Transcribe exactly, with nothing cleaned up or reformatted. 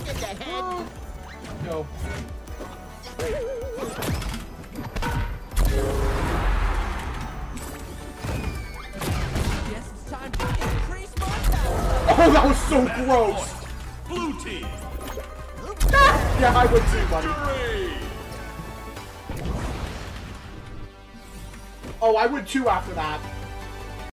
in the head. No. Guess it's time to increase my power. Oh, that was so gross. Blue team. Yeah, I would too, buddy. Oh, I would too after that.